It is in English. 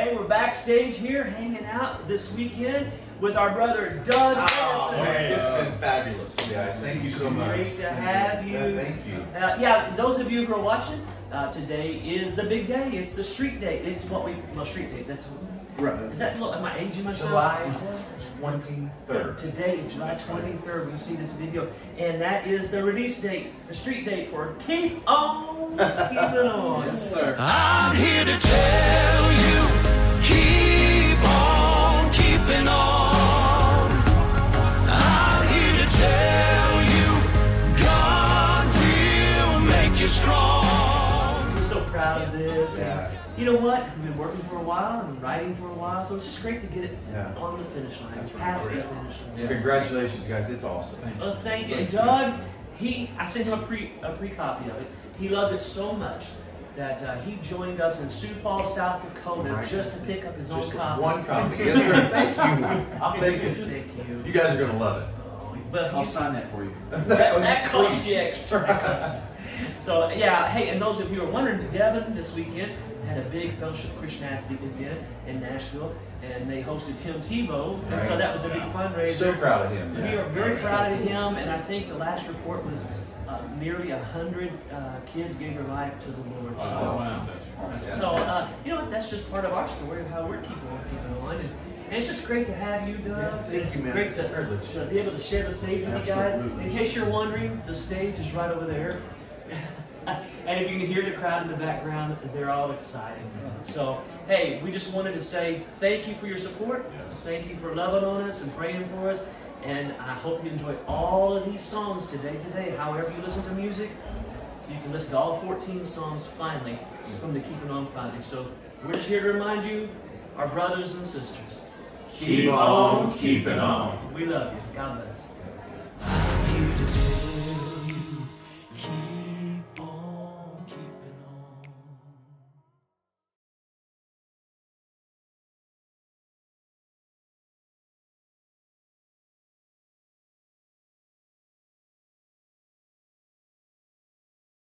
hey, we're backstage here hanging out this weekend with our brother Doug. Oh, man, it's been fabulous, guys. Thank you so much. Great to have you. Yeah, thank you. Yeah, those of you who are watching, today is the big day. It's the street day. It's what we, well, street day. That's right. Is that, look, am I aging myself? July 23rd. Today is July 23rd when you see this video. And that is the release date, the street date for Keep On Keeping On. Yes, sir. I'm here to tell you, keep on keeping on. I'm here to tell you, God will make you strong. I'm so proud of this. Yeah. And you know what? We've been working for a while and writing for a while, so it's just great to get it on the finish line. It's past the finish line. Yeah. Congratulations, guys. It's awesome. Well, thank you. And Doug, I sent him a pre-copy of it. He loved it so much that he joined us in Sioux Falls, South Dakota, just to pick up his own copy. One copy. Yes, sir. Thank you. I'll take it. Thank you. You guys are going to love it. But I'll sign that for you. that cost you extra. So, yeah, hey, and those of you who are wondering, Devin this weekend had a big Fellowship Christian Athlete event in Nashville, and they hosted Tim Tebow, and so that was a big fundraiser. So proud of him. We are very proud of him, and I think the last report was nearly 100 kids gave their life to the Lord. So, wow. You know what? That's just part of our story of how we're keeping on. And it's just great to have you, Doug. It's great to be able to share the stage with you guys. In case you're wondering, the stage is right over there. And if you can hear the crowd in the background, they're all excited. So, hey, we just wanted to say thank you for your support. Thank you for loving on us and praying for us. And I hope you enjoy all of these songs today. However you listen to music, you can listen to all 14 songs finally from the Keeping On Project. So we're just here to remind you, our brothers and sisters, Keep on keeping on. We love you. God bless. I'm here to tell